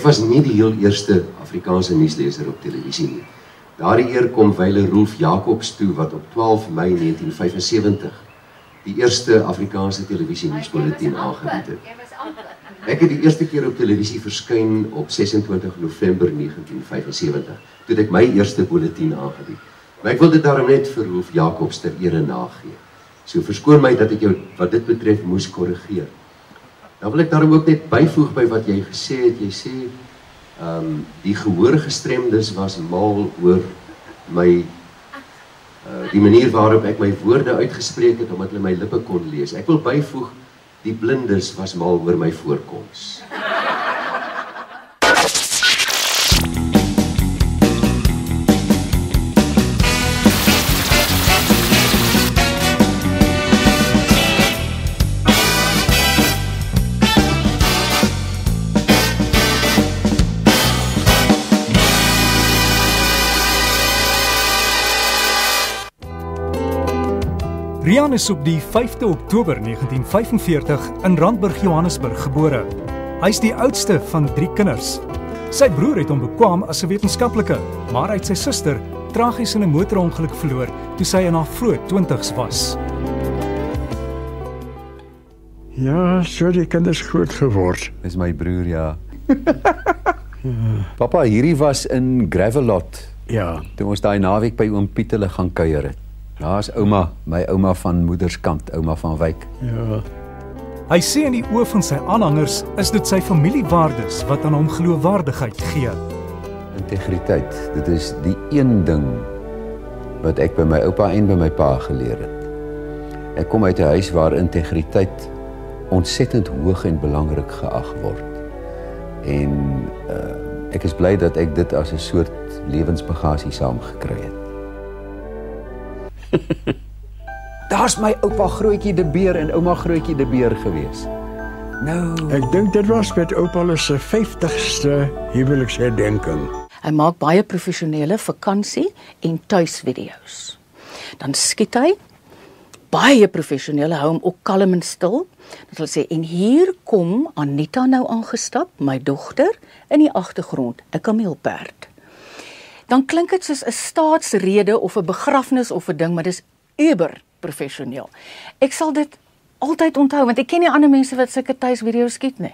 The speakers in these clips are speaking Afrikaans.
Ek was nie die heel eerste Afrikaanse nuusleser op televisie nie. Daardie eer kom wyle Rolf Jacobs toe, wat op 12 Mei 1975 die eerste Afrikaanse televisie-nuusbulletin aangebied het. Ek het die eerste keer op televisie verskyn op 26 November 1975, toe ek my eerste bulletin aangebied. Maar ek wil dit daarom net vir Rolf Jacobs ter ere nagee. So verskoon my dat ek jou wat dit betref moes korrigeer. Dan wil ek daarom ook net byvoeg by wat jy gesê het. Jy sê die gehoorgestremdes was mal oor my die manier waarop ek my woorde uitgespreek het, omdat hulle my lippe kon lees. Ek wil byvoeg, die blindes was mal oor my voorkoms. Rian is op die 5de Oktober 1945 in Randburg, Johannesburg gebore. Hy is die oudste van 3 kinders. Sy broer het hom bekwam as 'n wetenskaplike, maar hy het sy suster tragies in 'n motorongeluk verloor toe sy in haar vroeë 20's was. Ja, so die kinders groot geword. Dis my broer, ja. Papa, hierdie was in Gravelot. Ja. Toe ons daai naweek by oom Piet hulle gaan kuier het. Daar's ouma, my ouma van moederskant, ouma van Wyk. Ja. Hy sê in die oë van sy aanhangers is dit sy familiewaardes wat aan hom geloofwaardigheid gee. Integriteit, dit is die een ding wat ek by my oupa en by my pa geleer het. Ek kom uit 'n huis waar integriteit ontsettend hoog en belangrik geag word. En ek is bly dat ek dit as 'n soort lewensbagasie saamgekry het. Daar's my oupa Grootjie de Beer en ouma Grootjie de Beer gewees. Nou, Ek dink dit was met oupa se 50ste huweliksherdenking. Hy maak baie professionele vakansie- en tuisvideo's. Dan skiet hy baie professionele, hou hom ook kalm en stil. Dat wil sê, en hier kom Anita nou aangestap, my dogter, in die agtergrond, 'n kameelperd. Dan klink dit soos 'n staatsrede of 'n begrafnis of 'n ding, maar dis uber professioneel. Ek sal dit altyd onthou, want ek ken nie ander mense wat sulke tuisvideo's skiet nie.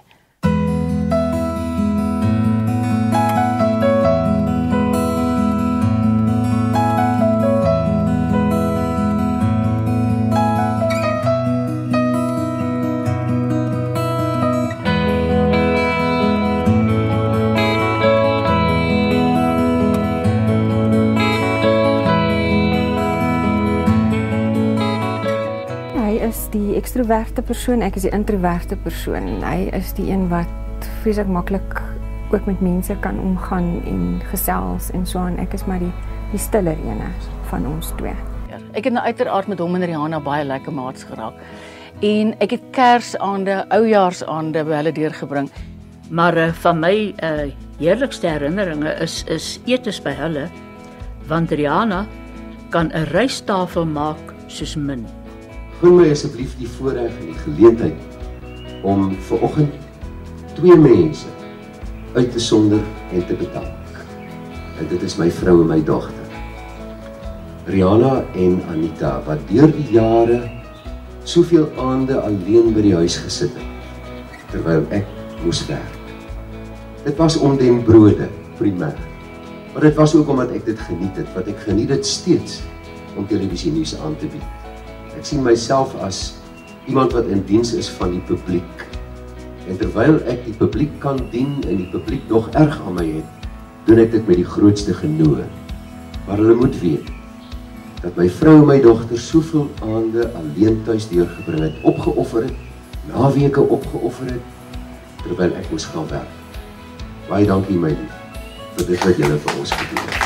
Die ekstroverte persoon, ek is die introverte persoon. Hy is die een wat vreeslik maklik ook met mense kan omgaan en gesels en so aan. Ek is maar die stiller ene van ons twee. Ek het nou uiteraard met hom en Rihanna baie lekker maats geraak. En ek het Kersaande, oujaarsaande by hulle deurgebring. Maar van my heerlikste herinneringe is etes by hulle, want Rihanna kan 'n rystafel maak soos min. Gun my asseblief die voorreg en die geleentheid om vanoggend 2 mense uit te sonder en te bedank. En dit is my vrou en my dogter, Rihanna en Anita, wat deur die jare soveel aande alleen by die huis gesit het, terwyl ek moes werk. Dit was om den brode, primêr. Maar dit was ook omdat ek dit geniet het, wat ek geniet het steeds om televisienuus aan te bied. Ek sien myself as iemand wat in diens is van die publiek. En terwyl ek die publiek kan dien en die publiek nog erg aan my het, doen ek dit met die grootste genoeg. Maar hulle moet weet dat my vrou en my dogter soveel aande alleen tuis deurgebring het, opgeoffer het, naweke opgeoffer het, terwyl ek moes gaan werk. Baie dankie my lief, vir dit wat julle vir ons gedoen het.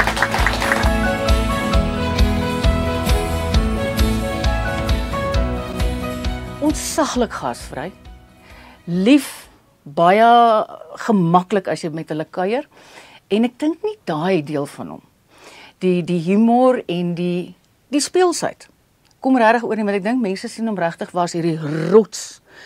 Ontsaglik gasvry, lief, baie gemaklik as jy met hulle kuier, en ek dink nie daai deel van hom, die humor en die speelsheid, kom regtig oor nie, want ek dink mense sien hom regtig was hierdie rots,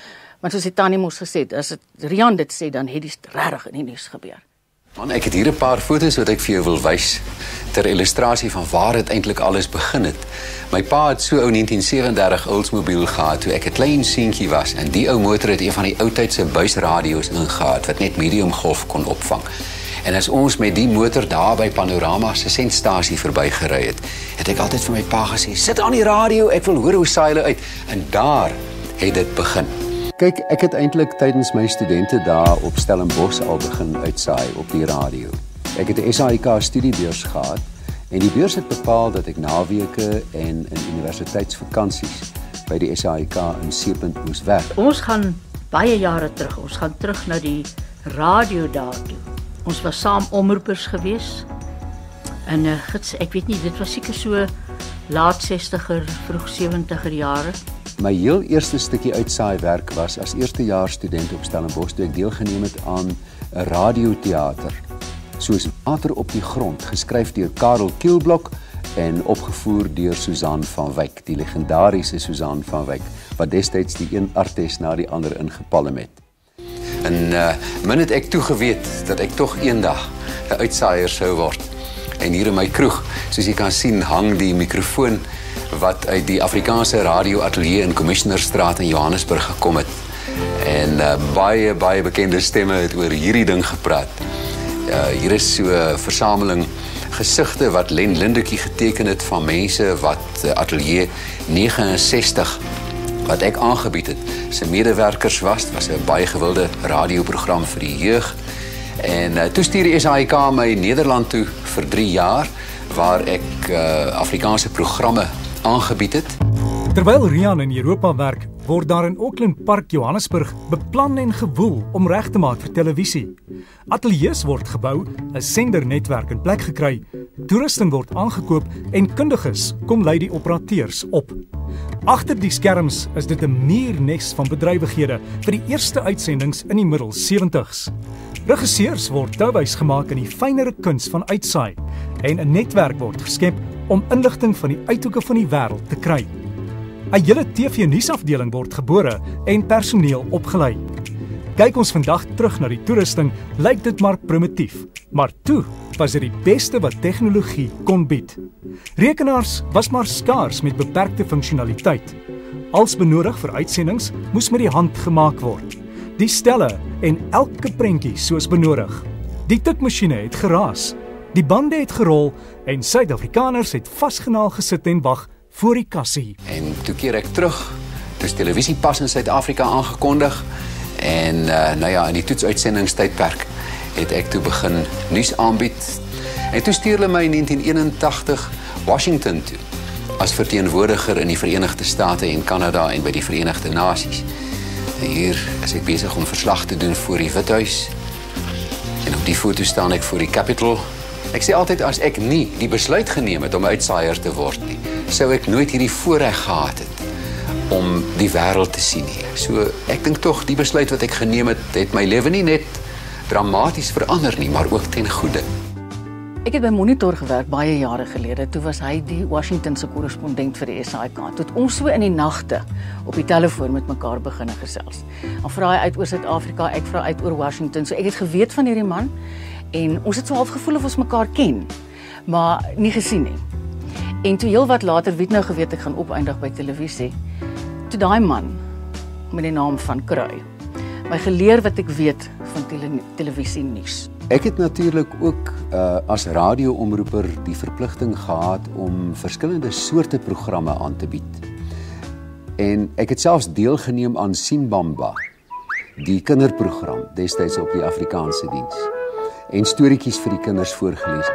Want soos die tannie mos gesê het, as Rian dit sê, dan het dit regtig in die nuus gebeur. Man, ek het hier 'n paar foto's wat ek vir jou wil wys ter illustrasie van waar dit eintlik alles begin het. My pa het so ou 1937 Oldsmobile gehad toe ek 'n klein seentjie was en die ou motor het een van die ou tydse buisradio's ingehad wat net medium golf kon opvang. En as ons met die motor daar by Panorama se sentstasie verbygery het ek altyd vir my pa gesê, sit aan die radio, ek wil hoor hoe saai hulle uit. En daar het dit begin. Kyk, ek het eintlik tydens my studente daar op Stellenbosch al begin uitsaai op die radio. Ek het 'n SAIK studiebeurs gehad en die beurs het bepaal dat ek naweke en in universiteitsvakansies by die SAIK in Seepunt moes werk. Ons gaan baie jare terug. Ons gaan terug na die radio daartoe. Ons was saam omroepers gewees. En ek weet nie, dit was seker so laat 60er, vroeg 70er jare. My heel eerste stukkie uitsaaiwerk was as eerstejaars student op Stellenbosch toe ek deelgeneem het aan 'n radioteater. Soos Water op die grond, geskryf deur Karel Kielblok en opgevoer deur Susan van Wyk, die legendariese Susan van Wyk, wat destyds die een artes na die ander ingepalm het. En min het ek toegeweet dat ek tog eendag 'n uitsaaier sou word. En hier in my kroeg, soos jy kan sien, hang die mikrofoon wat uit die Afrikaanse radioatelier in Commissionerstraat in Johannesburg gekom het. En baie bekende stemme het oor hierdie ding gepraat. Hier is so 'n versameling gesigte wat Len Lindekie geteken het van mense wat atelier 69 wat ek aangebied het, sy medewerkers was. Dit was 'n baie gewilde radioprogram vir die jeug. En toe stuur die SAIK my Nederland toe vir 3 jaar waar ek Afrikaanse programme aangebied het. Terwyl Rian in Europa werk, word daar in Auckland Park, Johannesburg, beplan en gewoel om reg te maak vir televisie. Ateljees word gebou, 'n sendernetwerk in plek gekry, toerusting word aangekoop en kundiges kom lei die operateurs op. Agter die skerms is dit 'n muurnes van bedrywighede vir die eerste uitsendings in die middel 70s. Regisseurs word touwys gemaak in die fynere kuns van uitsaai en 'n netwerk word geskep om inligting van die uithoeke van die wêreld te kry. 'n Hele TV-nuusafdeling word gebore en personeel opgelei. Kyk ons vandag terug na die toerusting, lyk dit maar primitief, maar toe was dit die beste wat tegnologie kon bied. Rekenaars was maar skaars met beperkte funksionaliteit. Als benodig vir uitsendings moes met die hand gemaak word. Die stelle en elke prentjie soos benodig. Die tikmasjiene het geraas, die bande het gerol en Suid-Afrikaners het vasgenaal gesit en wag voor die kassie. En toe keer ek terug, toe is televisie pas in Suid-Afrika aangekondig en in die toetsuitsendingstydperk het ek toe begin nuus aanbied. En toe stuur hulle my in 1981 Washington toe as verteenwoordiger in die Verenigde State en Kanada en by die Verenigde Nasies. En hier is ek besig om verslag te doen voor die Withuis. En op die foto staan ek voor die Capitol. Ek sê altyd as ek nie die besluit geneem het om uitsaaier te word nie, sou ek nooit hierdie voorreg gehad het om die wêreld te sien hier. So ek dink tog die besluit wat ek geneem het my lewe nie net dramaties verander nie, maar ook ten goeie. Ek het by Monitor gewerk baie jare gelede. Toe was hy die Washingtonse korrespondent vir die SAIK. Toe het ons so in die nagte op die telefoon met mekaar begin gesels. Dan vra hy uit oor Suid-Afrika, ek vra uit oor Washington. So ek het geweet van hierdie man en ons het so half gevoel of ons mekaar ken, maar nie gesien nie. En toe heel wat later, weet nou geweet ek gaan opeindig by televisie. Toe daai man met die naam van Kruy my geleer wat ek weet van televisie nuus. Ek het natuurlik ook as radioomroeper die verpligting gehad om verskillende soorte programme aan te bied. En ek het selfs deelgeneem aan Simbamba, die kinderprogram destyds op die Afrikaanse diens. En storieetjies vir die kinders voorgeles.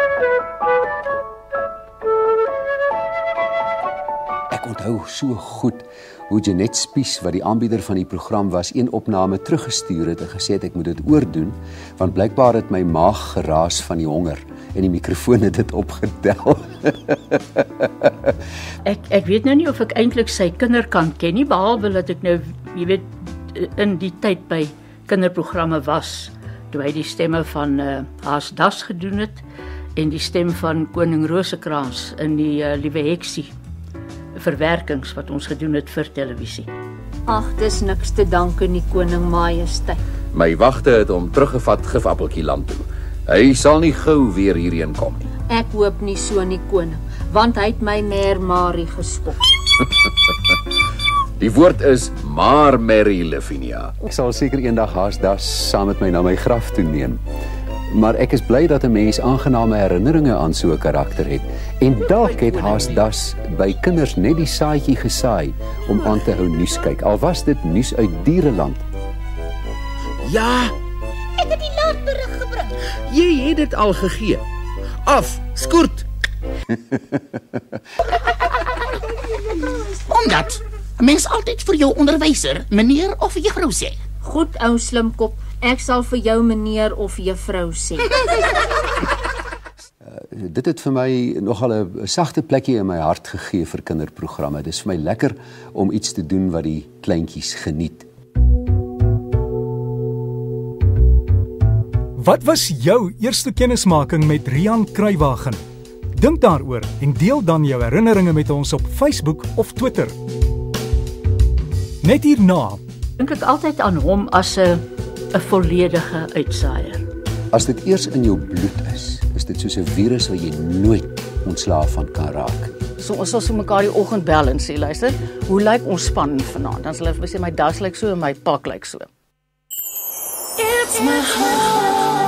Ek onthou so goed hoe Jeanette Spies, wat die aanbieder van die program was, een opname teruggestuur het en gesê het ek moet dit oordoen, want blykbaar het my maag geraas van die honger en die mikrofoon het dit opgetel. Ek weet nou nie of ek eintlik sy kinderkant ken nie, behalwe dat ek nou, jy weet, in die tyd by kinderprogramme was, toe hy die stemme van Haas Das gedoen het en die stem van Koning Rosekrans in die Liewe Heksie verwerkings wat ons gedoen het vir televisie. Ag, dis niks te dank aan die koning majesteit. My wagte het hom teruggevat Gifappeltjie land toe. Hy sal nie gou weer hierheen kom nie. Ek hoop nie so nie, koning, want hy het my Mère Marie gespot. Die woord is maar Mary Lavinia. Ek sal seker eendag Haasdas saam met my na my graf toe neem. Maar ek is bly dat 'n mens aangename herinneringe aan so 'n karakter het. En dalk het Haasdas by kinders net die saadjie gesaai om aan te hou nuus kyk. Al was dit nuus uit diereland. Ja, ek het die laatberig gebring. Jy het dit al gegee. Af, skoort. Omdat 'n mens altyd vir jou onderwyser, meneer of juffrou sê. Goed, ou slimkop, ek sal vir jou meneer of juffrou sê. Dit het vir my nogal 'n sagte plekkie in my hart gegee vir kinderprogramme. Dis vir my lekker om iets te doen wat die kleintjies geniet. Wat was jou eerste kennismaking met Rian Kruiwagen? Dink daaroor en deel dan jou herinneringe met ons op Facebook of Twitter. Net hierna dink ek altyd aan hom as 'n volledige uitsaaier. As dit eers in jou bloed is dit soos 'n virus wat jy nooit ontslaaf van kan raak. So ons sal so mekaar die oggend bel en sê, luister, hoe lyk ons span vanaand? Dan sal hulle sê my das lyk so en my pak lyk so. It's my heart.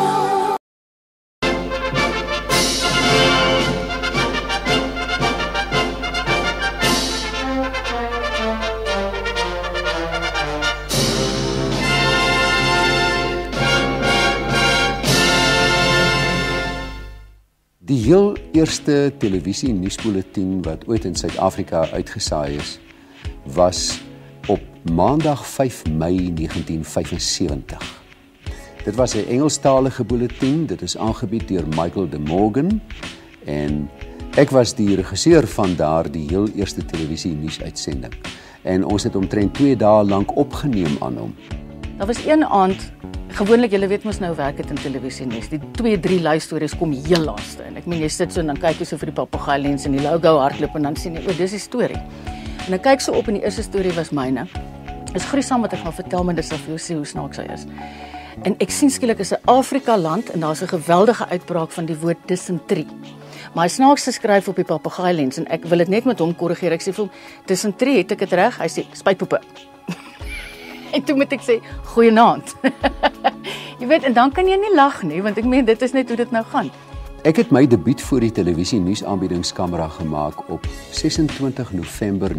Die heel eerste televisie nuusbulletin wat ooit in Suid-Afrika uitgesaai is, was op Maandag 5 Mei 1975. Dit was 'n Engelstalige bulletin, dit is aangebied deur Michael de Morgan en ek was die regisseur van daardie heel eerste televisie nuusuitsending. En ons het omtrent 2 dae lank opgeneem aan hom. Daar was een aand, gewoonlik julle weet mos nou werk dit in televisie nuus. Die 2-3 laastories kom heel laaste en ek meen jy sit so en dan kyk jy so vir die papegaai lens en die logo hardloop en dan sien jy, o, dis die storie. En ek kyk so op en die eerste storie was myne. Is gruisam wat ek gaan vertel, maar dis sal vir jou sê hoe snaaks hy is. En ek sien skielik is 'n Afrika land en daar's 'n geweldige uitbraak van die woord disentrie. Maar hy snaaks geskryf op die papegaai lens en ek wil dit net met hom korrigeer. Ek sê vir hom, disentrie, het ek dit reg? Hy sê spuitpoepe. En toe moet ek sê, goeienaand. Jy weet, en dan kan jy nie lag nie, want ek meen, dit is net hoe dit nou gaan. Ek het my debuut voor die televisie nuusaanbiedingskamera gemaak op 26 November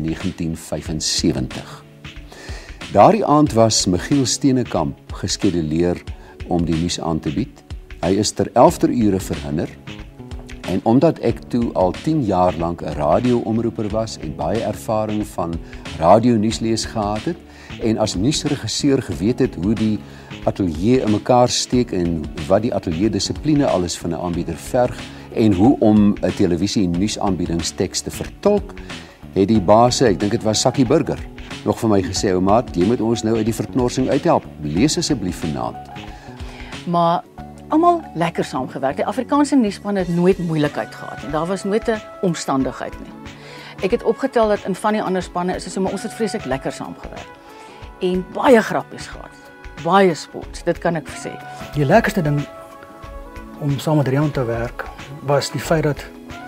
1975. Daardie aand was Michiel Steenekamp geskeduleer om die nuus aan te bied. Hy is ter 11 ure verhinder. En omdat ek toe al 10 jaar lank 'n radio-omroeper was en baie ervaring van radio-nuuslees gehad het en as nuusregisseur geweet het hoe die ateljee in mekaar steek en wat die ateljee dissipline alles van 'n aanbieder verg en hoe om 'n televisie nuusaanbiedingsteks te vertolk, het die baas, ek dink dit was Sakkie Burger, nog vir my gesê, ou maat, jy moet ons nou uit die verknorsing uithelp. Lees asseblief vanaand. Maar almal lekker saamgewerk. Die Afrikaanse nuusspan het nooit moeilikheid gehad en daar was nooit 'n omstandigheid nie. Ek het opgetel dat in van die ander spanne is dit so, maar ons het vreeslik lekker saamgewerk. En baie grappies gehad. Baie sport, dit kan ek sê. Die lekkerste ding om saam met Rian te werk was die feit dat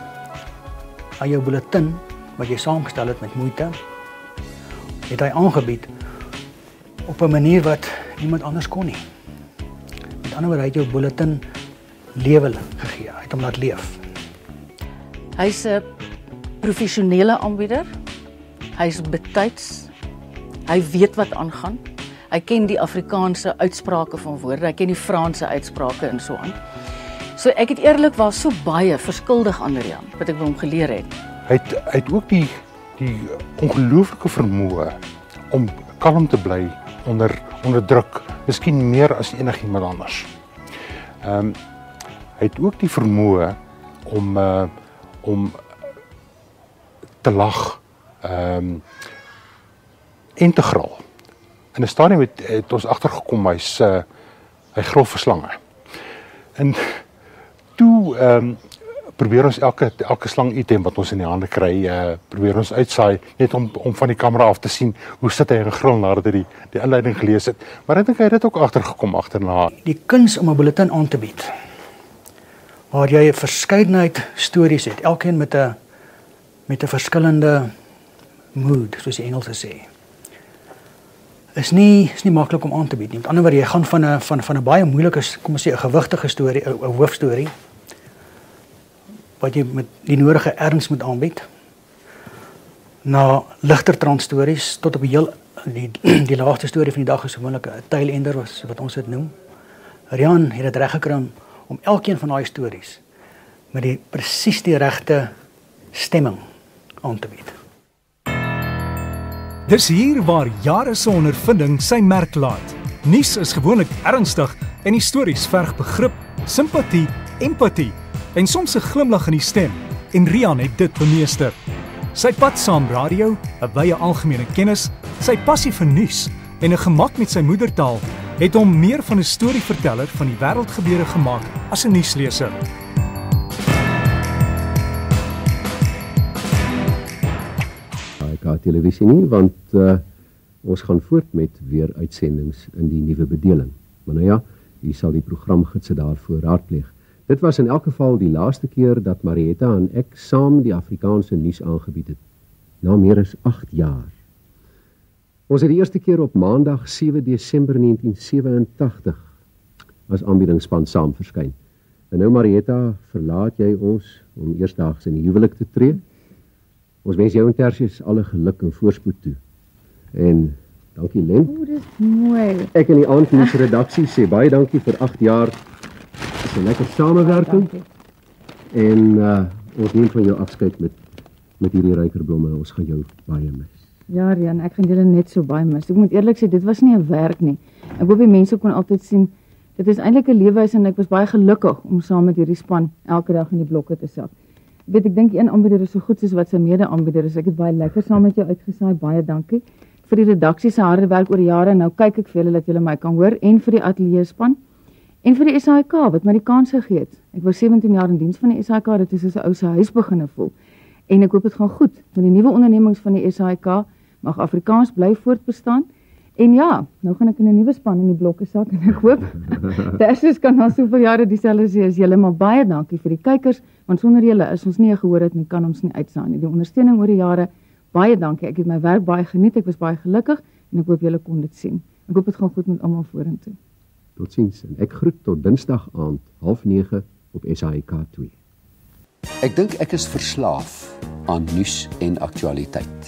aan jou bulletin wat jy saamgestel het met moeite, het hy aangebied op 'n manier wat niemand anders kon nie. Met ander woorde, hy het jou bulletin lewe gegee, hy het hom laat leef. Hy's 'n professionele aanbieder. Hy's betyds. Hy weet wat aangaan. Hy ken die Afrikaanse uitsprake van woorde, hy ken die Franse uitsprake en so aan. So ek het eerlikwaar so baie verskuldig aan Rian wat ek by hom geleer het. Hy het ook die ongelooflike vermoë om kalm te bly onder druk, miskien meer as enigiemand anders. Hy het ook die vermoë om te lag en te gril. In 'n stadium het ons agtergekom hy gril vir slange. En toe probeer ons elke slang item wat ons in die hande kry, probeer ons uitsaai, net om van die kamera af te sien, hoe sit hy en gril nadat hy die inleiding gelees het. Maar ek dink hy het dit ook agtergekom agterna. Die kuns om 'n bulletin aan te bied, waar jy 'n verskeidenheid stories het, elkeen met 'n verskillende mood, soos die Engelse sê, is nie maklik om aan te bied nie. Met ander woorde, jy gaan van 'n baie moeilike, kom ons sê 'n gewigtige storie, 'n hoofstorie, wat jy met die nodige erns moet aanbied, na ligter trantstories tot op die laagste storie van die dag is gewoonlik 'n tail ender, wat ons dit noem. Rian het dit reg gekry om elkeen van daai stories met presies die regte stemming aan te bied. Dis hier waar jare se ondervinding sy merk laat. Nuus is gewoonlik ernstig en die stories verg begrip, simpatie, empatie en soms 'n glimlag in die stem. En Rian het dit bemeester. Sy pad saam radio, 'n wye algemene kennis, sy passie vir nuus en 'n gemak met sy moedertaal het hom meer van 'n storieverteller van die wêreldgebeure gemaak as 'n nuusleser. AIK televisie nie, want ons gaan voort met weer uitsendings in die nuwe bedeling. Maar nou ja, hier sal die programgidse daarvoor raadpleeg. Dit was in elk geval die laaste keer dat Marietta en ek saam die Afrikaanse nuus aangebied het, na meer as 8 jaar. Ons het die eerste keer op Maandag 7 Desember 1987 as aanbiedingsspan saam verskyn. En nou Marietta, verlaat jy ons om eersdaags in die huwelik te tree. Ons wens jou en Tersius alle geluk en voorspoed toe. En dankie Len. O, dis mooi. Ek in die aandnuusredaksie sê baie dankie vir 8 jaar. Dis 'n lekker samewerking. En ons neem van jou afskeid met hierdie rykerblomme. Ons gaan jou baie mis. Ja, Rian, ek gaan julle net so baie mis. Ek moet eerlik sê, dit was nie 'n werk nie. Ek hoop die mense kon altyd sien, dit is eintlik 'n leefwyse en ek was baie gelukkig om saam met hierdie span elke dag in die blokke te sak. Ek dink een aanbieder is so goed soos wat sy mede-aanbieder is. Ek het baie lekker saam met jou uitgesaai. Baie dankie vir die redaksie se harde werk oor die jare. Nou kyk ek vir julle dat julle my kan hoor en vir die ateljee span en vir die SAIK wat my die kans gegee het. Ek was 17 jaar in diens van die SAIK, dit is soos 'n ou se huis begine voel. En ek hoop dit gaan goed met die nuwe ondernemings van die SAIK. Mag Afrikaans bly voortbestaan. En ja, nou gaan ek in 'n nuwe span in die blokke sak en ek hoop Tersius kan na soveel jare dieselfde sê as julle, maar baie dankie vir die kykers, want sonder julle is ons nie 'n gehoor het nie, kan ons nie uitsaai nie. Die ondersteuning oor die jare, baie dankie. Ek het my werk baie geniet, ek was baie gelukkig en ek hoop julle kon dit sien. Ek hoop dit gaan goed met almal vorentoe. Totsiens en ek groet tot Dinsdag aand 8:30 op SAIK 2. Ek dink ek is verslaaf aan nuus en aktualiteit.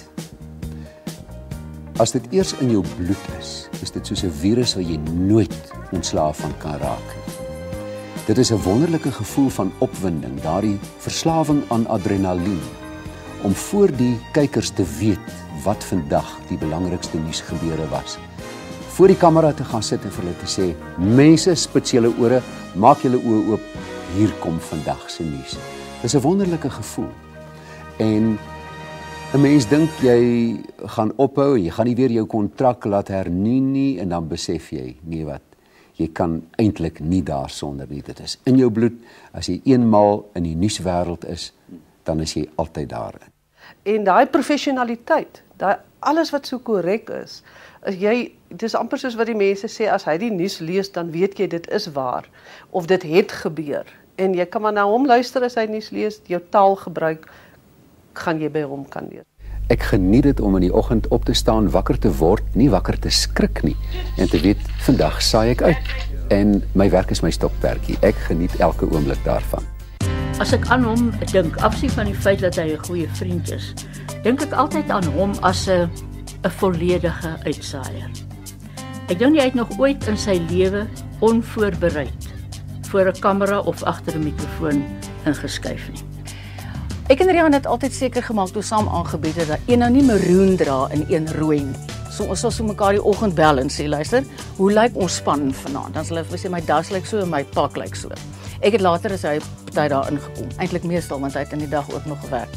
As dit eers in jou bloed is dit soos 'n virus wat jy nooit ontslaaf van kan raak nie. Dit is 'n wonderlike gevoel van opwinding, daardie verslawing aan adrenalien, om voor die kykers te weet wat vandag die belangrikste nuusgebeure was. Voor die kamera te gaan sit en vir hulle te sê, mense, spits julle ore, maak julle oë oop, hier kom vandag se nuus. Dis 'n wonderlike gevoel. En 'n mens dink jy gaan ophou en jy gaan nie weer jou kontrak laat hernu nie en dan besef jy, nee wat, jy kan eintlik nie daarsonder nie. Dit is in jou bloed. As jy eenmaal in die nuuswêreld is, dan is jy altyd daarin. En daai professionaliteit, daai alles wat so korrek is, dis amper soos wat die mense sê, as hy die nuus lees, dan weet jy dit is waar of dit het gebeur. En jy kan maar na hom luister as hy nuus lees, jou taal gebruik, gaan jy by hom kan leer. Ek geniet dit om in die oggend op te staan, wakker te word, nie wakker te skrik nie, en te weet, vandag saai ek uit. En my werk is my stokperdjie. Ek geniet elke oomblik daarvan. As ek aan hom dink, afsien van die feit dat hy 'n goeie vriend is, dink ek altyd aan hom as 'n volledige uitsaaier. Ek dink hy het nog ooit in sy lewe onvoorbereid voor 'n kamera of agter 'n mikrofoon ingeskuif nie. Ek en Rian het altyd seker gemaak toe saam aangebied het dat een nou nie maroon dra en een rooi nie. So ons sal so mekaar die oggend bel en sê, luister, hoe lyk ons span vanaand? Dan sal hulle sê my das lyk so en my pak lyk so. Ek het later as hy party daar ingekom, eintlik meestal want hy het in die dag ook nog gewerk.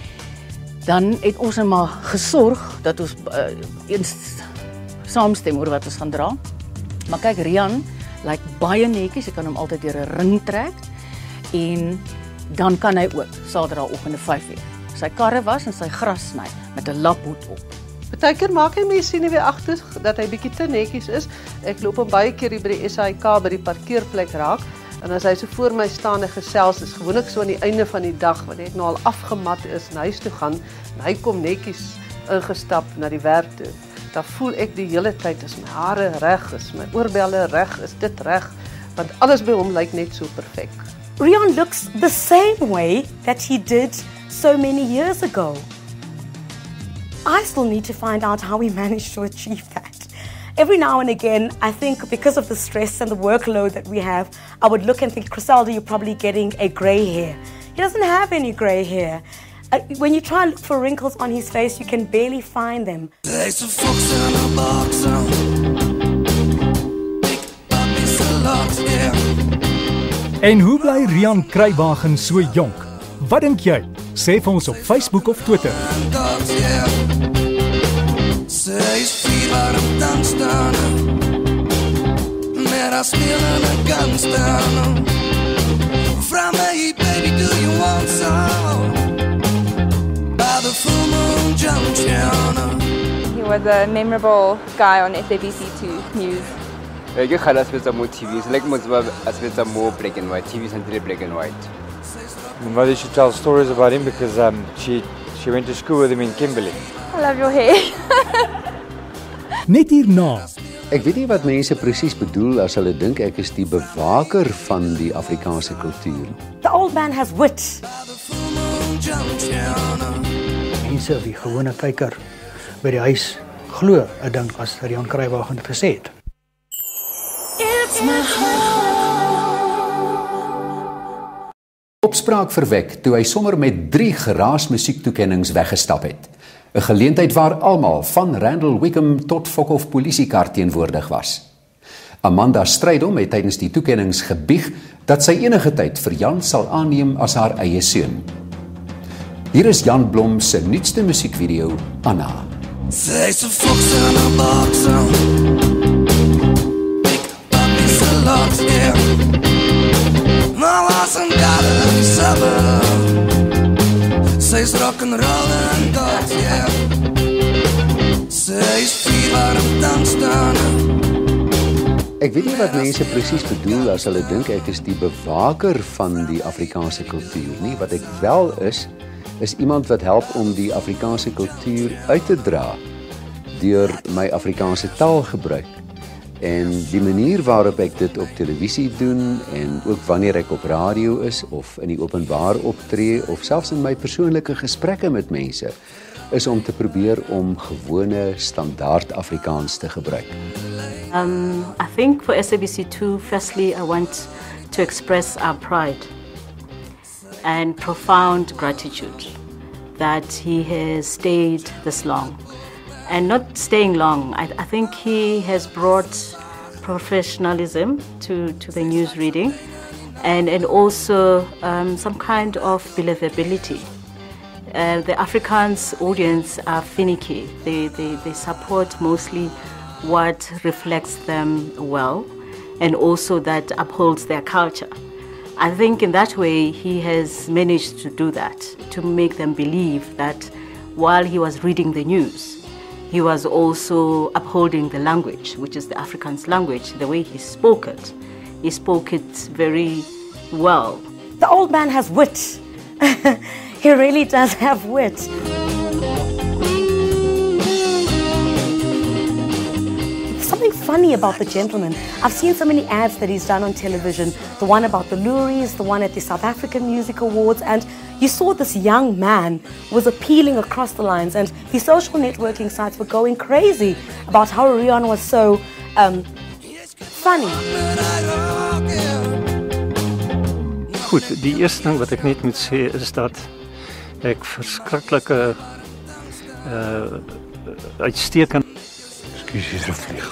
Dan het ons net maar gesorg dat ons eens saamstem oor wat ons gaan dra. Maar kyk, Rian lyk baie netjies, ek kan hom altyd deur 'n ring trek en dan kan hy ook Saterdagoggend 5:00 sy karre was en sy gras sny met 'n laphoed op. Partykeer maak hy mense nie weer agter dat hy bietjie te netjies is. Ek loop hom baie keer hier by die SAIK by die parkeerplek raak en as hy so voor my staan en gesels is gewoonlik so aan die einde van die dag wanneer ek nou al afgemat is en huis toe gaan en hy kom netjies ingestap na die werk toe. Dan voel ek die hele tyd is my hare reg, is my oorbelle reg, is dit reg, want alles by hom lyk net so perfek. Riaan looks the same way that he did so many years ago. I still need to find out how he managed to achieve that. Every now and again, I think because of the stress and the workload that we have, I would look and think, Criselda, you're probably getting a grey hair. He doesn't have any grey hair. When you try and look for wrinkles on his face, you can barely find them. There's a fox in a box now. Big puppies and logs, yeah. En hoe bly Riaan Kruiwagen so jonk? Wat dink jy? Sê vir ons op Facebook of Twitter. Sy is vier waar op dan staan. Met haar spelen en kan staan. Vra my, baby, do you want some? By the full moon junction. He was a memorable guy on SABC2 News. Ek gaan as met more TV's, like most as with more black and white TV's and black and white. My mother should tell stories about him because she went to school with him in Kimberley. I love your hair. Net hierna. Ek weet nie wat mense presies bedoel as hulle dink ek is die bewaker van die Afrikaanse kultuur. The old man has wit. Mense of die gewone kyker by die huis glo 'n ding as Riaan Kruiwagen dit gesê het. It's my Opspraak verwek toe hy sommer met 3 geraasmusiektoekennings weggestap het. 'n Geleentheid waar almal van Randall Wickham tot Fokhof polisiekar teenwoordig was. Amanda Strydom het tydens die toekennings gebieg dat sy enige tyd vir Jan sal aanneem as haar eie seun. Hier is Jan Blom se nuutste musiekvideo, Anna. There's a fox in a box now. Big puppies and logs, yeah. My wasn't got it in summer. Says rock and roll and dogs, yeah. Says vier waar op dan staan. Ek weet nie wat mense presies bedoel as hulle dink ek is die bewaker van die Afrikaanse kultuur nie. Wat ek wel is iemand wat help om die Afrikaanse kultuur uit te dra deur my Afrikaanse taal gebruik. En die manier waarop ek dit op televisie doen en ook wanneer ek op radio is of in die openbaar optree of selfs in my persoonlike gesprekke met mense is om te probeer om gewone standaard Afrikaans te gebruik. I think for SABC2, firstly, I want to express our pride and profound gratitude that he has stayed this long. And not staying long, I think he has brought professionalism to the news reading and also some kind of believability. The Afrikaans audience are finicky. They support mostly what reflects them well and also that upholds their culture. I think in that way he has managed to do that, to make them believe that while he was reading the news, he was also upholding the language, which is the Afrikaans language, the way he spoke it. He spoke it very well. The old man has wit. He really does have wit. Something funny about the gentleman. I've seen so many ads that he's done on television. The one about the Loeries, the one at the South African Music Awards, and you saw this young man was appealing across the lines, and the social networking sites were going crazy about how Riaan was so funny. Goed, die eerste ding wat ek net moet sê is dat ek verskriklike uitstekend Ekskuus, hier vlieg.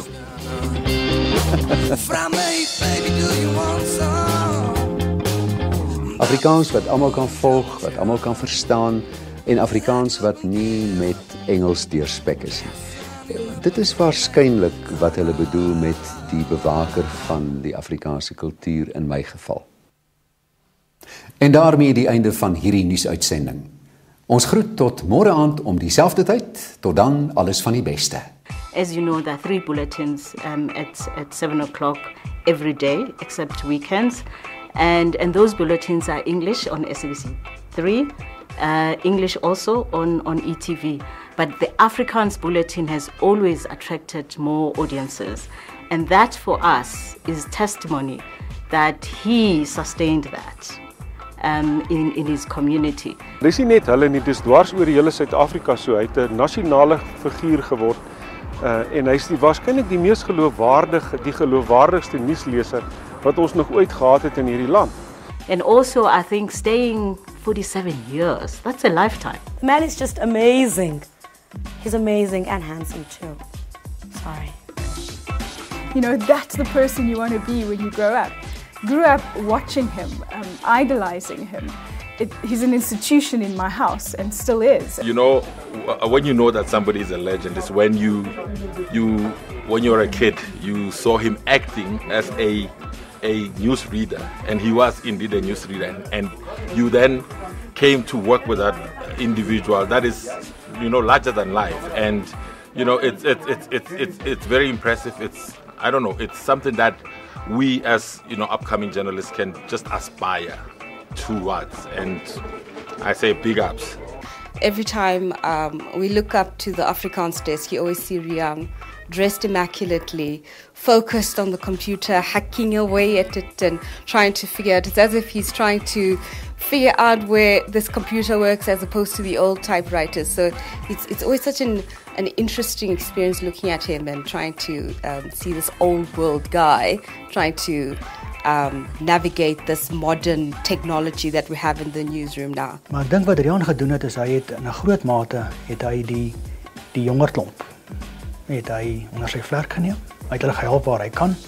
Afrikaans wat almal kan volg, wat almal kan verstaan en Afrikaans wat nie met Engels deurspek is nie. Dit is waarskynlik wat hulle bedoel met die bewaker van die Afrikaanse kultuur in my geval. En daarmee die einde van hierdie nuusuitsending. Ons groet tot môre aand om dieselfde tyd. Tot dan, alles van die beste. As you know, there are 3 bulletins at 7 o'clock every day, except weekends. And those bulletins are English on SABC 3, English also on ETV. But the Afrikaans bulletin has always attracted more audiences. And that for us is testimony that he sustained that in his community. Dis nie net hulle nie, dis dwars oor die hele Suid-Afrika so. Hy het 'n nasionale figuur geword. En hy is waarskynlik die mees geloofwaardigste nuusleser wat ons nog ooit gehad het in hierdie land. And also I think staying 47 years, that's a lifetime. The man is just amazing. He's amazing and handsome too. Sorry. You know, that's the person you want to be when you grow up. Grew up watching him, idolizing him. He's an institution in my house and still is. You know, when you know that somebody is a legend, is when when you're a kid, you saw him acting as a newsreader, and he was indeed a newsreader, and you then came to work with that individual that is, you know, larger than life, and you know, it's very impressive. I don't know, it's something that we as, you know, upcoming journalists can just aspire towards, and I say big ups. Every time we look up to the Afrikaans desk, you always see Riaan dressed immaculately, focused on the computer, hacking away at it and trying to figure out. It's as if he's trying to figure out where this computer works as opposed to the old typewriters. So it's always such an interesting experience looking at him and trying to see this old world guy trying to navigate this modern technology that we have in the newsroom now. Maar ek dink wat Riaan gedoen het is hy het in 'n groot mate het hy die jonger klomp het hy onder sy vlerk geneem. Hy het hulle gehelp waar hy kan.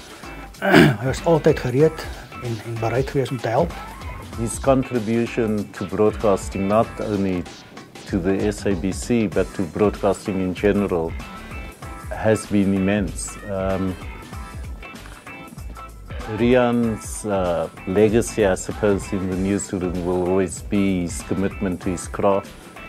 Hy was altyd gereed en bereid gewees om te help. His contribution to broadcasting, not only to the SABC but to broadcasting in general, has been immense. Riaan's legacy, I suppose, in the newsroom will always be his commitment to his craft,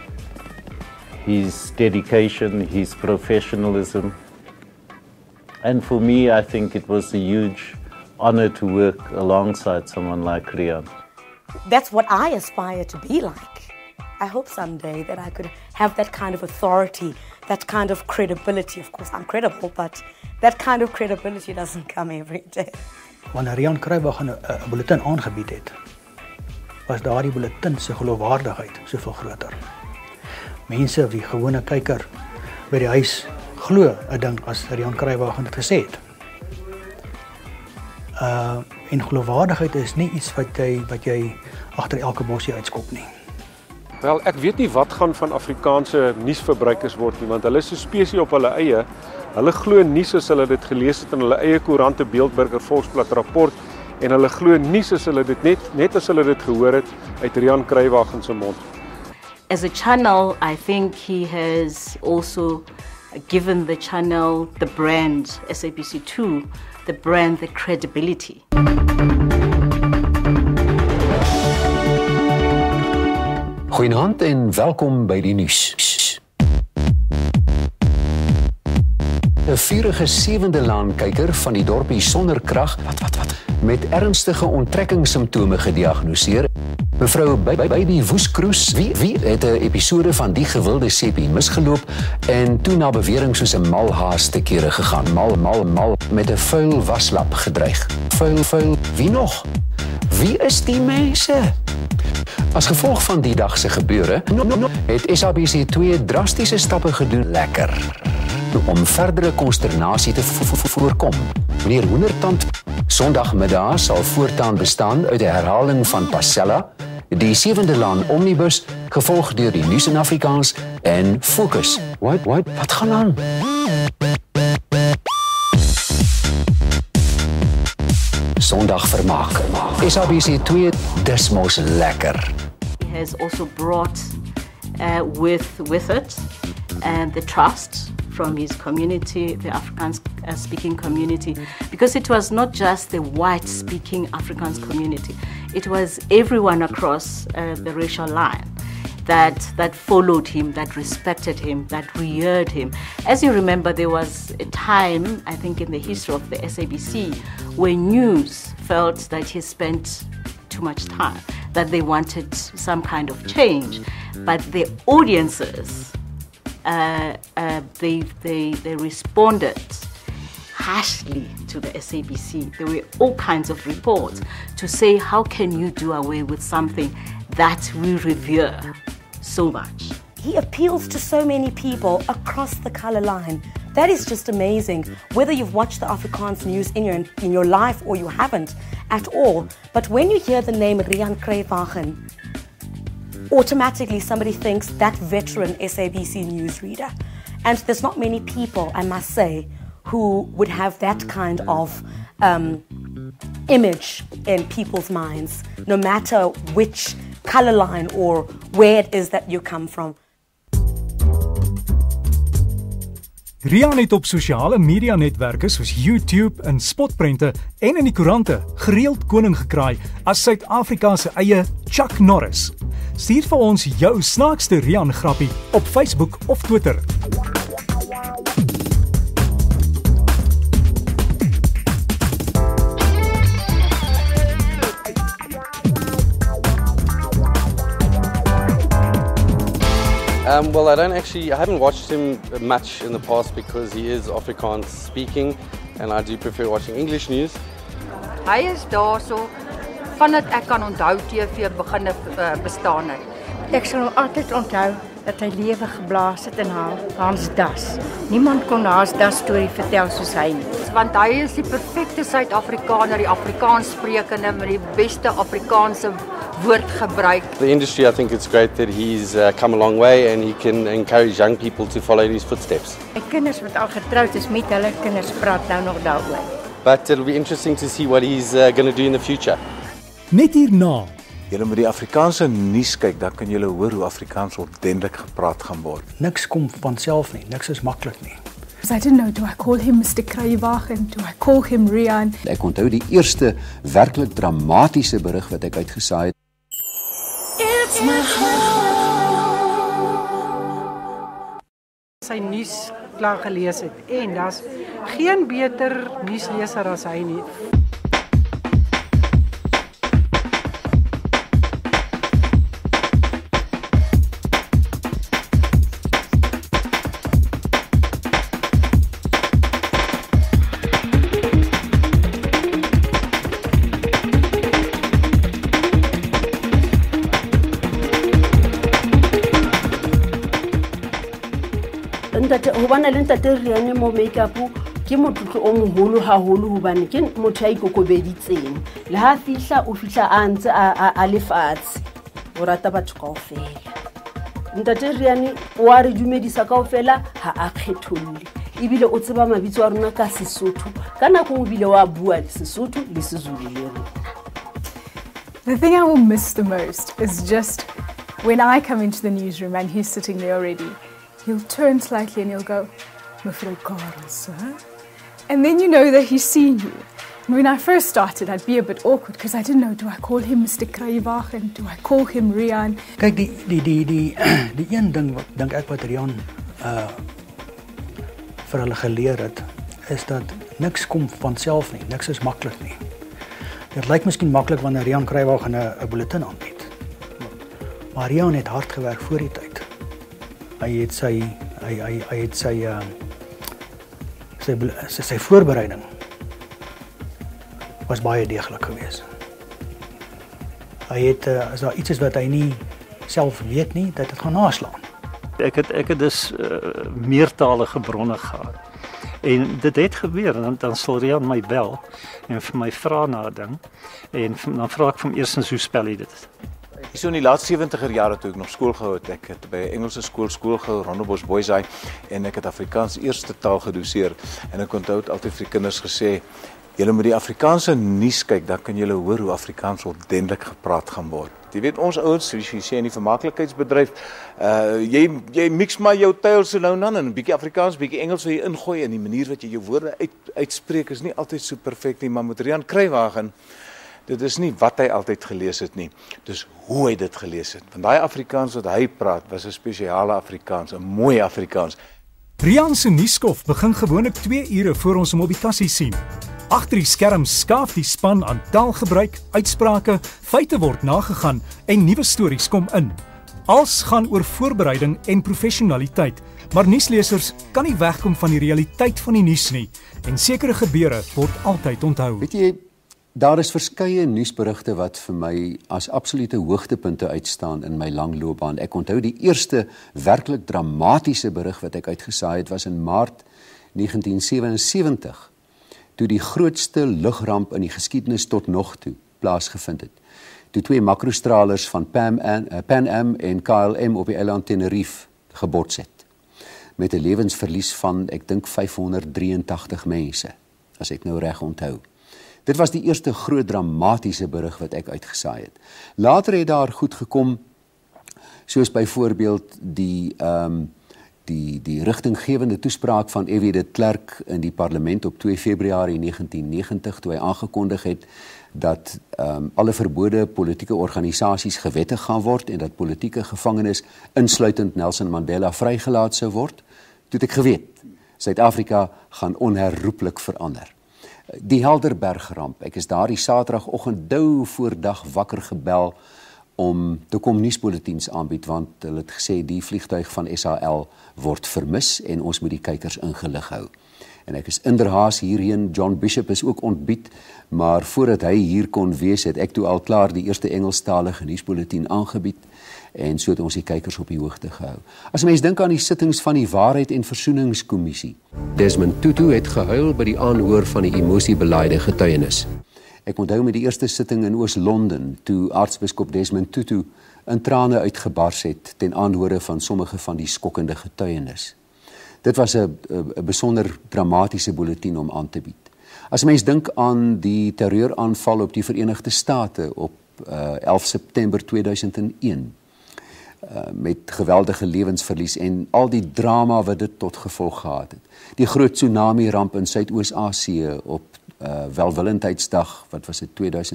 his dedication, his professionalism. And for me, I think it was a huge honor to work alongside someone like Riaan. That's what I aspire to be like. I hope someday that I could have that kind of authority, that kind of credibility. Of course, I'm credible, but that kind of credibility doesn't come every day. Wanneer Riaan Kruiwagen 'n bulletin aangebied het, was daardie bulletin se geloofwaardigheid soveel groter. Mense wie gewone kyker by die huis glo 'n ding as Riaan Kruiwagen dit gesê het. En geloofwaardigheid is nie iets wat jy agter elke bossie uitskop nie. Wel, ek weet nie wat gaan van Afrikaanse nuusverbruikers word nie, want hulle is so spesie op hulle eie. Hulle glo nuus as hulle dit gelees het in hulle eie koerante, Beeldburger, Volksblad, Rapport, en hulle glo nuus as hulle dit net as hulle dit gehoor het uit Riaan Kruiwagen se mond. As a channel, I think he has also given the channel, the brand, SABC2, the brand, the credibility. Goeienaand en welkom by die nuus. 'n Vurige sewende laankyker van die dorpie sonder krag met ernstige onttrekkingssimptome gediagnoseer. Mevrou Baby Woeskroes, wie het 'n episode van die gewilde sepie misgeloop en toe na bewering soos 'n malhaas te kere gegaan. Mal met 'n vuil waslap gedreig. Vuil, wie nog? Wie is die mense? As gevolg van die dag se gebeure, het SABC 2 drastiese stappe gedoen lekker om verdere konsternasie te voorkom. Meneer Hoendertand, Sondagmiddag sal voortaan bestaan uit 'n herhaling van Pasella, die Sewende Laan Omnibus, gevolg deur die nuus in Afrikaans en Fokus. Wat gaan aan? Sondag vermaak. SABC 2, dis mos lekker. He has also brought with it the trust from his community, the Afrikaans speaking community, because it was not just the white speaking Afrikaans community, it was everyone across the racial line that followed him, that respected him, that revered him. As you remember, there was a time, I think in the history of the SABC, where news felt that he spent too much time, that they wanted some kind of change. But the audiences, they responded harshly to the SABC. There were all kinds of reports to say, how can you do away with something that we revere so much? He appeals to so many people across the colour line. That is just amazing. Whether you've watched the Afrikaans news in your life or you haven't at all, but when you hear the name Riaan Kruiwagen, automatically somebody thinks that veteran SABC newsreader. And there's not many people, I must say, who would have that kind of image in people's minds, no matter which colour line or where it is that you come from. Riaan het op sosiale media netwerke soos YouTube en spotprente en in die koerante gereeld koning gekraai as Suid-Afrika se eie Chuck Norris. Stuur vir ons jou snaakste Riaan grappie op Facebook of Twitter. Well, I haven't watched him much in the past because he is Afrikaans speaking and I do prefer watching English news. Hy is daarso vandat ek kan onthou TV begin bestaan het. Ek sal altyd onthou dat hy lewe geblaas het in Hans Das. Niemand kon Hans Das storie vertel soos hy nie. Want hy is die perfekte Suid-Afrikaner, die Afrikaans sprekende met die beste Afrikaanse woordgebruik. The industry, I think it's great that he's come a long way and he can encourage young people to follow in his footsteps. My kinders wat al getroud is met hulle kinders praat nou nog daaroor. But it'll be interesting to see what he's going to do in the future. Net hierna. Julle moet die Afrikaanse nuus kyk, dan kan julle hoor hoe Afrikaans ordentlik gepraat gaan word. Niks kom van self nie, niks is maklik nie. I didn't know, do I call him Mr. Kruiwagen? Do I call him Riaan? Ek onthou die eerste werklik dramatiese berig wat ek uitgesaai het. It's my Sy nuus klaar gelees het en daar's geen beter nuusleser as hy nie. Hobane le ntate Riaan mo makeup ke motlotlo o moholo haholo hobane ke motho a ikokobeditseng le ha fihla o fihla a ntse a lefatshe o rata batho kaofela. Ntate Riaan o a re dumedisa kaofela ha a kgetholle ebile o tseba mabitso a rona ka Sesotho ka nako o bile wa bua Sesotho le Sezulu le rona. The thing I will miss the most is just when I come into the newsroom and he's sitting there already. He'll turn slightly and he'll go, Mevrou Karel, sir. And then you know that he's seen you. And when I first started, I'd be a bit awkward because I didn't know, do I call him Mr. Kruiwagen? Do I call him Riaan? Kyk, die een ding wat dink ek wat Riaan vir hulle geleer het, is dat niks kom van self nie, niks is maklik nie. Dit lyk miskien maklik wanneer Riaan Kruiwagen 'n bulletin aanbied. Maar Riaan het hard gewerk voor die tyd. Hy het sy voorbereiding was baie deeglik geweest. Hy het as daar iets is wat hy nie self weet nie, dat dit gaan naslaan. Ek het dus meertalige bronne gehad. En dit het gebeur, dan sal Riaan my bel en vir my vra na ding en dan vra ek van eerstens hoe spel jy dit? So in die laat 70er jare toe ek nog skool gehou het, ek het by 'n Engelse skool gehou, Rondebosch Boys High, en ek het Afrikaans eerste taal gedoseer en ek onthou altyd vir die kinders gesê, julle moet die Afrikaanse nuus kyk, dan kan julle hoor hoe Afrikaans ordentlik gepraat gaan word. Jy weet ons ouens, soos jy sê in die vermaaklikheidsbedryf, jy mix maar jou taal so nou en dan en 'n bietjie Afrikaans, bietjie Engels wat jy ingooi en die manier wat jy jou woorde uitspreek is nie altyd so perfek nie, maar met Riaan Kruiwagen dit is nie wat hy altyd gelees het nie, dis hoe hy dit gelees het. Want daai Afrikaans wat hy praat, was 'n spesiale Afrikaans, 'n mooi Afrikaans. Rian se nuuskof begin gewoonlik 2 ure voor ons hom op die kassie sien. Agter die skerm skaaf die span aan taalgebruik, uitsprake, feite word nagegaan en nuwe stories kom in. Alles gaan oor voorbereiding en professionaliteit, maar nuuslesers kan nie wegkom van die realiteit van die nuus nie en sekere gebeure word altyd onthou. Weet jy, daar is verskeie nuusberigte wat vir my as absolute hoogtepunte uitstaan in my lang loopbaan. Ek onthou die eerste werklik dramatiese berig wat ek uitgesaai het was in Maart 1977, toe die grootste lugramp in die geskiedenis tot nog toe plaasgevind het. Toe 2 makrostralers van Pan Am en KLM op die eiland Tenerife gebots het, met 'n lewensverlies van, ek dink 583 mense, as ek nou reg onthou. Dit was die eerste groot dramatiese berig wat ek uitgesaai het. Later het daar goed gekom, soos byvoorbeeld die rigtinggewende toespraak van F.W. de Klerk in die parlement op 2 Februarie 1990, toe hy aangekondig het dat alle verbode politieke organisasies gewettig gaan word en dat politieke gevangenes, insluitend Nelson Mandela, vrygelaat sou word. Toe het ek geweet, Suid-Afrika gaan onherroepelik verander. Die Helderbergramp, ek is daardie Saterdagoggend dou voordag wakker gebel om te kom nuusbulletins aanbied, want hulle het gesê die vliegtuig van SAL word vermis en ons moet die kykers ingelig hou. En ek is inderhaas hierheen, John Bishop is ook ontbied, maar voordat hy hier kon wees, het ek toe al klaar die eerste Engelstalige nuusbulletin aangebied, en so het ons die kykers op die hoogte gehou. As mens dink aan die sittings van die Waarheid en Versoeningskommissie, Desmond Tutu het gehuil by die aanhoor van die emosiebelaide getuienis. Ek onthou met die eerste sitting in Oos-London, toe aartsbiskop Desmond Tutu in trane uitgebars het ten aanhore van sommige van die skokkende getuienis. Dit was 'n besonder dramatiese bulletin om aan te bied. As mens dink aan die terreuraanval op die Verenigde State op 11 September 2001, met geweldige lewensverlies en al die drama wat dit tot gevolg gehad het. Die groot tsunami-ramp in Suidoos-Asië op Welwillendheidsdag, wat was dit,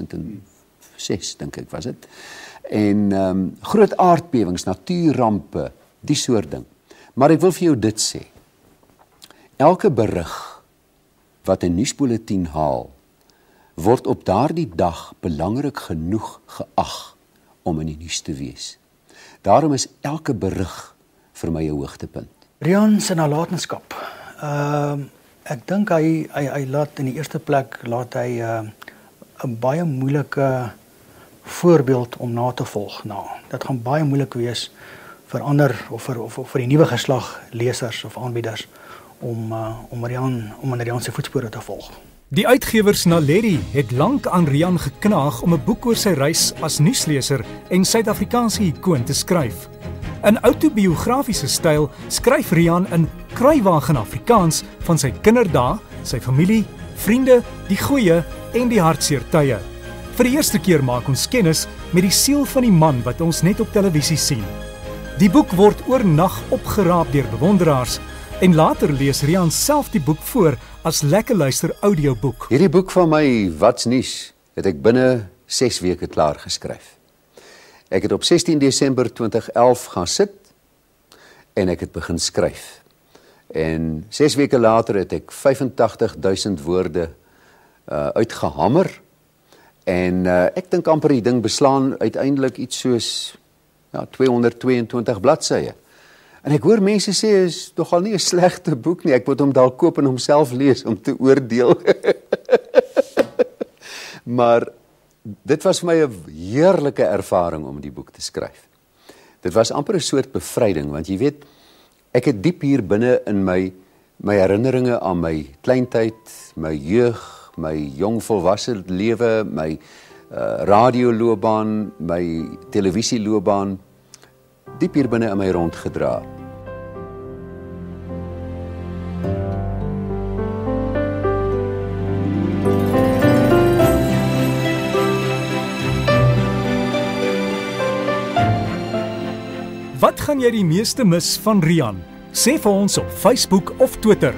2006, dink ek was dit. En groot aardbewings, natuurrampe, die soort ding. Maar ek wil vir jou dit sê. Elke berig wat 'n nuusbulletin haal, word op daardie dag belangrik genoeg geag om in die nuus te wees. Daarom is elke berig vir my 'n hoogtepunt. Rian se nalatenskap. Ek dink hy laat in die eerste plek laat hy 'n baie moeilike voorbeeld om na te volg na. Dit gaan baie moeilik wees vir ander of vir die nuwe geslag lesers of aanbieders om in Rian se voetspore te volg. Die uitgewers Naledi het lank aan Rian geknaag om 'n boek oor sy reis as nuusleser en Suid-Afrikaanse ikoon te skryf. In autobiografiese styl skryf Rian in kruiwagen Afrikaans van sy kinderdae, sy familie, vriende, die goeie en die hartseer tye. Vir die eerste keer maak ons kennis met die siel van die man wat ons net op televisie sien. Die boek word oornag opgeraap deur bewonderaars en later lees Rian self die boek voor as lekker luister audioboek. Hierdie boek van my, Wat's Nuus, het ek binne 6 weke klaar geskryf. Ek het op 16 Desember 2011 gaan sit en ek het begin skryf. En 6 weke later het ek 85.000 woorde uitgehammer en ek dink amper die ding beslaan uiteindelik iets soos 222 bladsye. En ek hoor mense sê is nogal nie 'n slegte boek nie. Ek moet hom dalk koop en homself lees om te oordeel. Maar dit was vir my 'n heerlike ervaring om die boek te skryf. Dit was amper 'n soort bevryding, want jy weet, ek het diep hier binne in my herinneringe aan my kleintyd, my jeug, my jong volwasse lewe, my radioloopbaan, my televisieloopbaan, diep hier binne in my rondgedra. Wat gaan jy die meeste mis van Rian? Sê vir ons op Facebook of Twitter.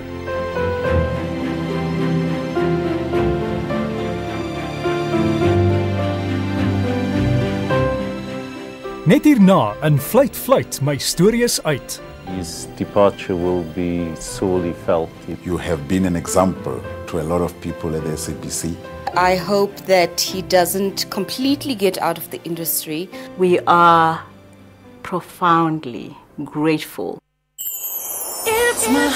Net hierna in Fluit Fluit, my storie is uit. His departure will be sorely felt. You have been an example to a lot of people at the SABC. I hope that he doesn't completely get out of the industry. We are profoundly grateful. It's my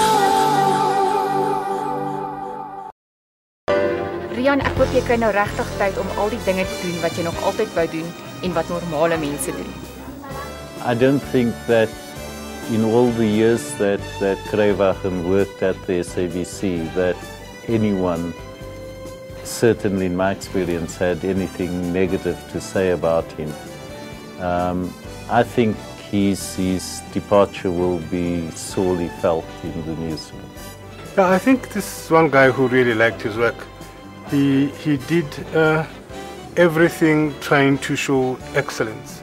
Rian, ek hoop jy kry nou regtig tyd om al die dinge te doen wat jy nog altyd wou doen en wat normale mense doen. I don't think that in all the years that Kruiwagen worked at the SABC that anyone, certainly in my experience, had anything negative to say about him. I think his departure will be sorely felt in the newsroom. Yeah, I think this is one guy who really liked his work. He did everything trying to show excellence.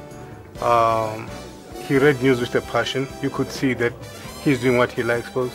He read news with a passion. You could see that he's doing what he likes most.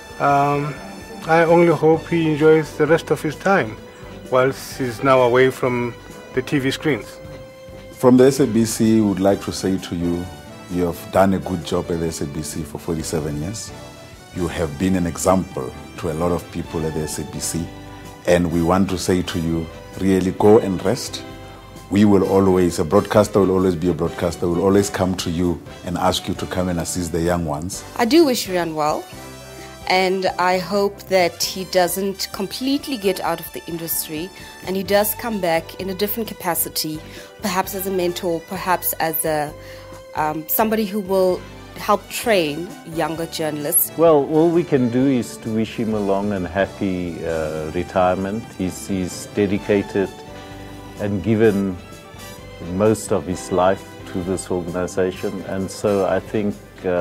I only hope he enjoys the rest of his time whilst he's now away from the TV screens. From the SABC, we would like to say to you, you have done a good job at the SABC for 47 years. You have been an example to a lot of people at the SABC. And we want to say to you, really go and rest. We will always, a broadcaster will always be a broadcaster, will always come to you and ask you to come and assist the young ones. I do wish Rian well, and I hope that he doesn't completely get out of the industry and he does come back in a different capacity, perhaps as a mentor, perhaps as a somebody who will help train younger journalists. Well, all we can do is to wish him a long and happy retirement. He's dedicated and given most of his life to this organization, and so I think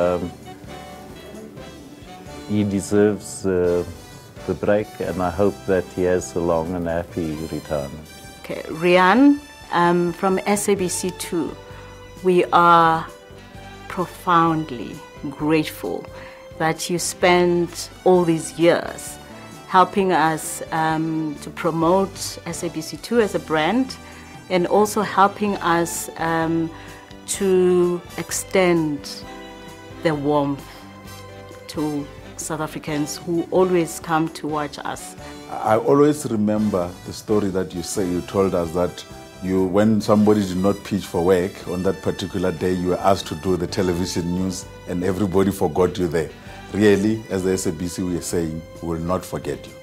he deserves the break, and I hope that he has a long and happy retirement. Okay, Rian, from SABC2, we are profoundly grateful that you spent all these years helping us to promote SABC2 as a brand, and also helping us to extend the warmth to South Africans who always come to watch us. I always remember the story that you told us that when somebody did not pitch for work on that particular day, you were asked to do the television news and everybody forgot you there. Really, as the SABC we are saying, we will not forget you.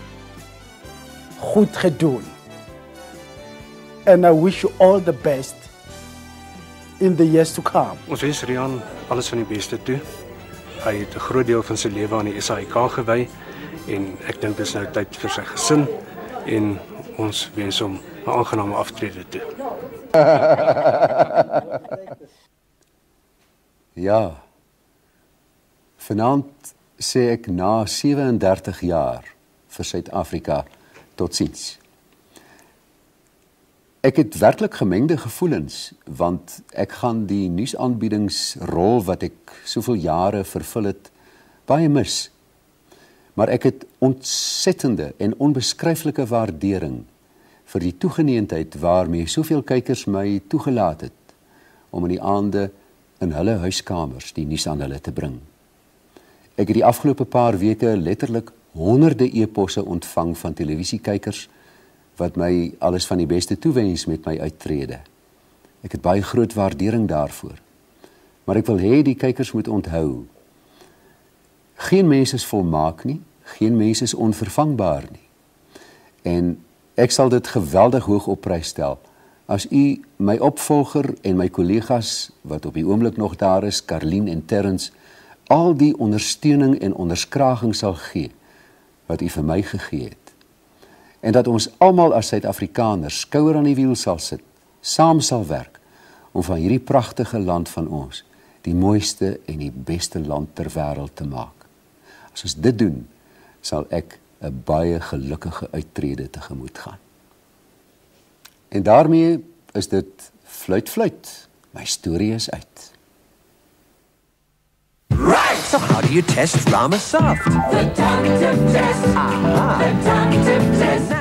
Goed gedoen. And I wish you all the best in the years to come. Ons wens Rian alles van die beste toe. Hy het 'n groot deel van sy lewe aan die SAIK gewy en ek dink dis nou tyd vir sy gesin en ons wens hom 'n aangename aftrede toe. Ja. Vanaand sê ek na 37 jaar vir Suid-Afrika totsiens. Ek het werklik gemengde gevoelens, want ek gaan die nuusaanbiedingsrol wat ek soveel jare vervul het, baie mis. Maar ek het ontsettende en onbeskryflike waardering vir die toegeneentheid waarmee soveel kykers my toegelaat het om in die aande in hulle huiskamers die nuus aan hulle te bring. Ek het die afgelope paar weke letterlik honderde e-posse ontvang van televisiekykers wat my alles van die beste toewens met my uittrede. Ek het baie groot waardering daarvoor. Maar ek wil hê die kykers moet onthou, geen mens is volmaak nie, geen mens is onvervangbaar nie. En ek sal dit geweldig hoog op prys stel as u my opvolger en my kollegas wat op die oomblik nog daar is, Karlien en Terrence, al die ondersteuning en onderskraging sal gee wat u vir my gegee het. En dat ons almal as Suid-Afrikaners skouer aan die wiel sal sit, saam sal werk om van hierdie pragtige land van ons die mooiste en die beste land ter wêreld te maak. As ons dit doen, sal ek 'n baie gelukkige uittrede tegemoet gaan. En daarmee is dit fluit fluit. My storie is uit. Right! So how do you test Rama Soft? The tongue tip test. Aha! The tongue tip test.